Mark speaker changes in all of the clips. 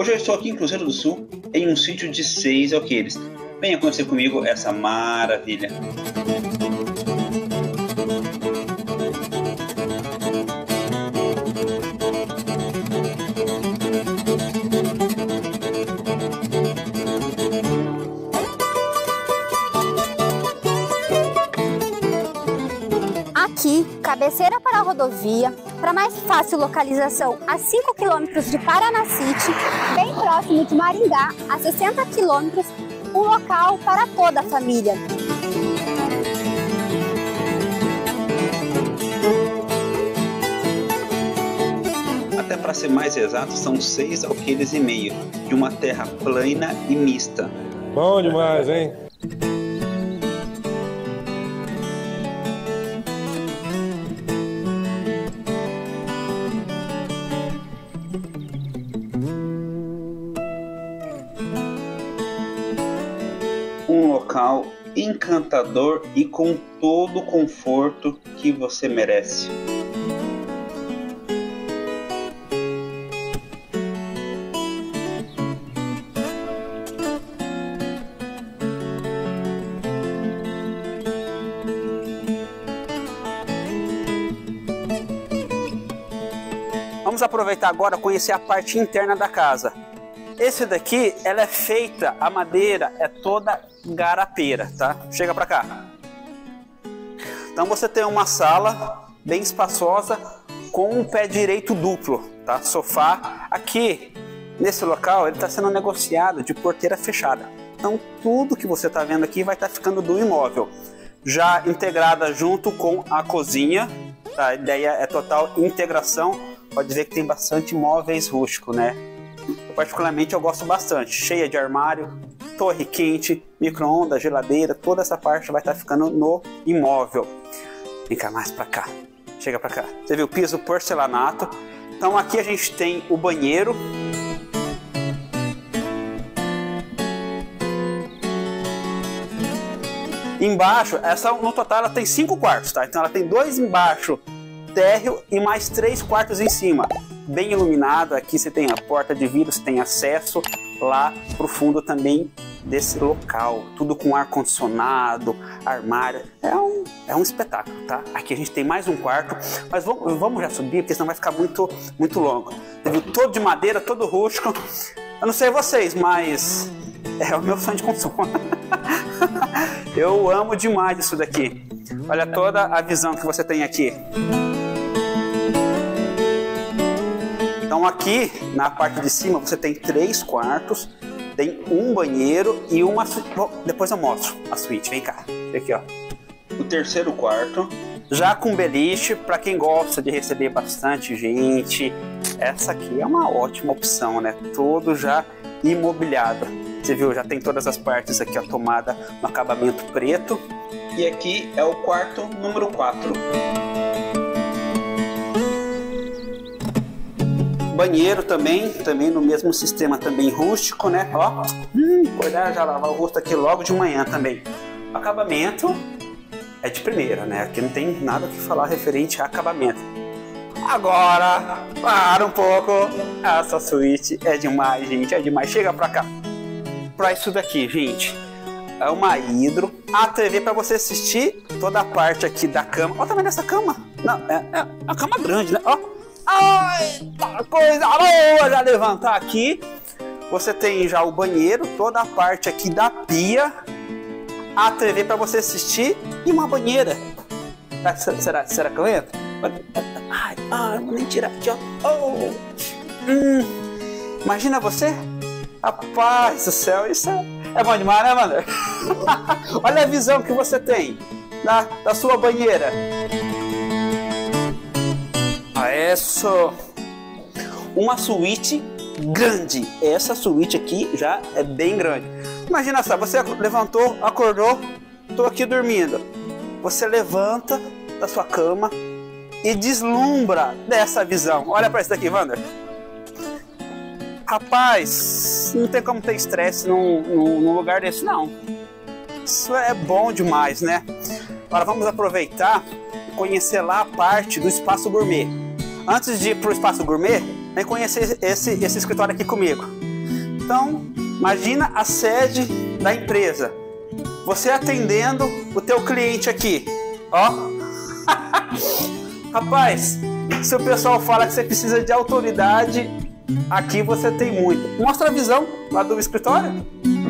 Speaker 1: Hoje eu estou aqui em Cruzeiro do Sul, em um sítio de 6 alqueires. Venha conhecer comigo essa maravilha.
Speaker 2: Aqui, cabeceira para a rodovia, para mais fácil localização, a 5 km de Paranacite, bem próximo de Maringá, a 60 km, um local para toda a família.
Speaker 1: Até para ser mais exato, são 6 alqueires e meio, de uma terra plana e mista.
Speaker 3: Bom demais, hein?
Speaker 1: Um local encantador e com todo o conforto que você merece. Vamos aproveitar agora e conhecer a parte interna da casa. Esse daqui, ela é feita, a madeira é toda garapeira, tá? Chega pra cá. Então você tem uma sala bem espaçosa com um pé direito duplo, tá? Sofá. Aqui, nesse local, ele está sendo negociado de porteira fechada. Então tudo que você está vendo aqui vai estar ficando do imóvel. Já integrada junto com a cozinha, tá? A ideia é total integração. Pode ver que tem bastante móveis rústicos, né? Particularmente eu gosto bastante, cheia de armário, torre quente, micro-ondas, geladeira, toda essa parte vai estar ficando no imóvel. Vem cá mais pra cá, chega pra cá. Você viu o piso porcelanato. Então aqui a gente tem o banheiro. Embaixo, essa no total ela tem 5 quartos, tá? Então ela tem 2 embaixo, térreo, e mais 3 quartos em cima. Bem iluminado, aqui você tem a porta de vidro, você tem acesso lá pro fundo também desse local, tudo com ar-condicionado, armário, é um espetáculo, tá? Aqui a gente tem mais um quarto, mas vamos já subir, porque senão vai ficar muito longo. Você viu, todo de madeira, todo rústico, eu não sei vocês, mas é o meu sonho de consumo. Eu amo demais isso daqui, olha toda a visão que você tem aqui. Então aqui na parte de cima você tem 3 quartos, tem um banheiro e uma suíte. Bom, depois eu mostro a suíte, vem cá, aqui ó. O terceiro quarto, já com beliche, para quem gosta de receber bastante gente, essa aqui é uma ótima opção, né? Todo já imobiliado. Você viu, já tem todas as partes aqui, a tomada no acabamento preto. E aqui é o quarto número 4. Banheiro também no mesmo sistema, também rústico, né? Ó, acordar já lavar o rosto aqui logo de manhã também. O acabamento é de primeira, né? Aqui não tem nada que falar referente a acabamento. Agora, para um pouco. Essa suíte é demais, gente, é demais. Chega pra cá. Pra isso daqui, gente, é uma hidro. A TV para você assistir toda a parte aqui da cama. Ó, tá vendo essa cama? Não, é a cama grande, né? Ó. Ai, coisa boa! Já levantar aqui, você tem já o banheiro, toda a parte aqui da pia, a TV para você assistir e uma banheira. Será que eu entro? Ai, vou nem tirar aqui, ó. Oh. Imagina você? Rapaz do céu, isso é bom demais, né, Wander? Olha a visão que você tem da sua banheira. Isso, uma suíte grande. Essa suíte aqui já é bem grande. Imagina só, você levantou, acordou, tô aqui dormindo. Você levanta da sua cama e deslumbra dessa visão. Olha para isso daqui, Wander. Rapaz, não tem como ter estresse num lugar desse, não. Isso é bom demais, né? Agora vamos aproveitar e conhecer lá a parte do espaço gourmet. Antes de ir para o espaço gourmet, vem conhecer esse escritório aqui comigo. Então, imagina a sede da empresa. Você atendendo o teu cliente aqui, ó. Rapaz, se o pessoal fala que você precisa de autoridade, aqui você tem muito. Mostra a visão lá do escritório.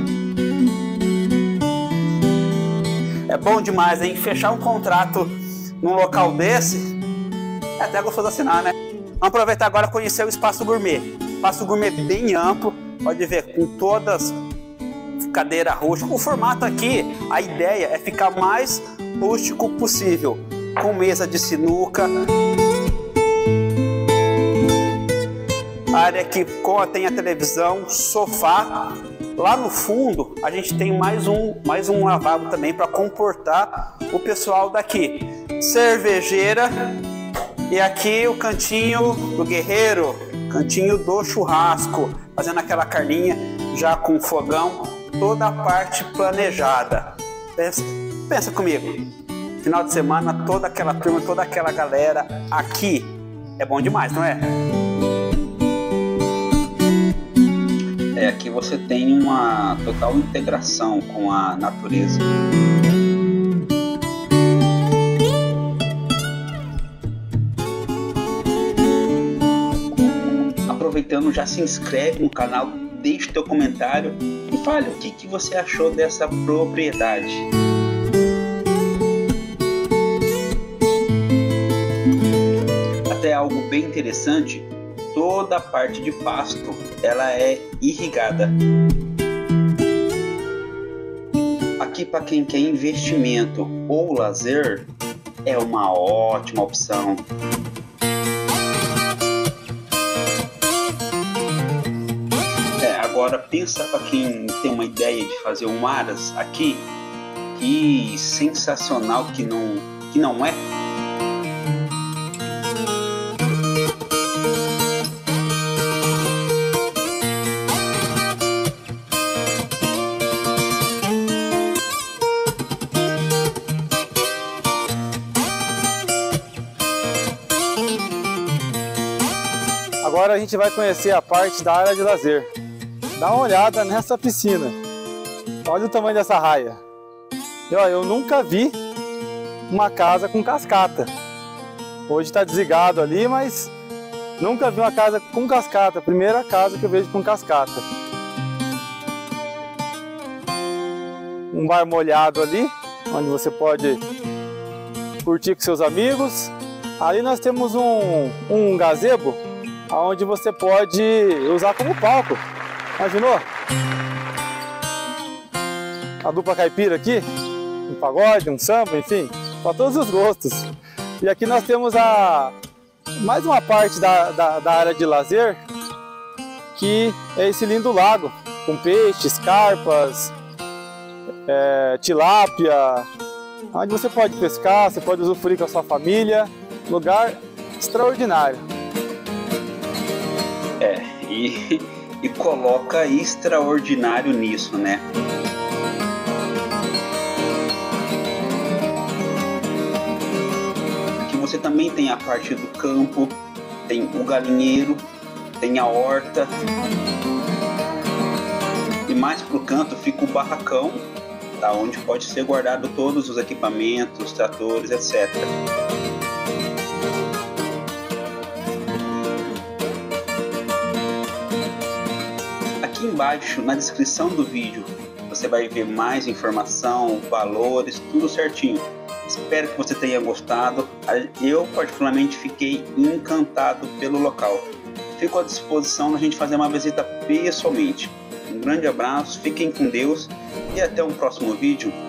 Speaker 1: É bom demais, hein? Fechar um contrato num local desse é até gostoso assinar, né? Vamos aproveitar agora e conhecer o Espaço Gourmet. Espaço Gourmet bem amplo, pode ver, com todas cadeira rústica. O formato aqui, a ideia é ficar mais rústico possível, com mesa de sinuca. Área que contém a televisão, sofá. Lá no fundo a gente tem mais um lavabo também para comportar o pessoal daqui. Cervejeira e aqui o cantinho do guerreiro, cantinho do churrasco, fazendo aquela carninha já com fogão, toda a parte planejada. Pensa comigo, final de semana toda aquela turma, toda aquela galera aqui é bom demais, não é? Aqui você tem uma total integração com a natureza. Aproveitando, já se inscreve no canal, deixe teu comentário e fale o que você achou dessa propriedade. Até algo bem interessante, toda a parte de pasto ela é irrigada. Aqui para quem quer investimento ou lazer é uma ótima opção. Agora pensa para quem tem uma ideia de fazer um aras aqui, que sensacional que não é?
Speaker 3: Agora a gente vai conhecer a parte da área de lazer. Dá uma olhada nessa piscina. Olha o tamanho dessa raia. E, ó, eu nunca vi uma casa com cascata. Hoje está desligado ali, mas nunca vi uma casa com cascata. Primeira casa que eu vejo com cascata. Um bar molhado ali, onde você pode curtir com seus amigos. Ali nós temos um gazebo, onde você pode usar como palco. Imaginou? A dupla caipira aqui, um pagode, um samba, enfim, para todos os gostos. E aqui nós temos mais uma parte da área de lazer, que é esse lindo lago, com peixes, carpas, tilápia, onde você pode pescar, você pode usufruir com a sua família, lugar extraordinário.
Speaker 1: E coloca extraordinário nisso, né? Aqui você também tem a parte do campo, tem o galinheiro, tem a horta. E mais pro canto fica o barracão, tá? Onde pode ser guardado todos os equipamentos, tratores, etc. Aqui embaixo, na descrição do vídeo, você vai ver mais informação, valores, tudo certinho. Espero que você tenha gostado. Eu particularmente fiquei encantado pelo local. Fico à disposição da gente fazer uma visita pessoalmente. Um grande abraço, fiquem com Deus e até um próximo vídeo.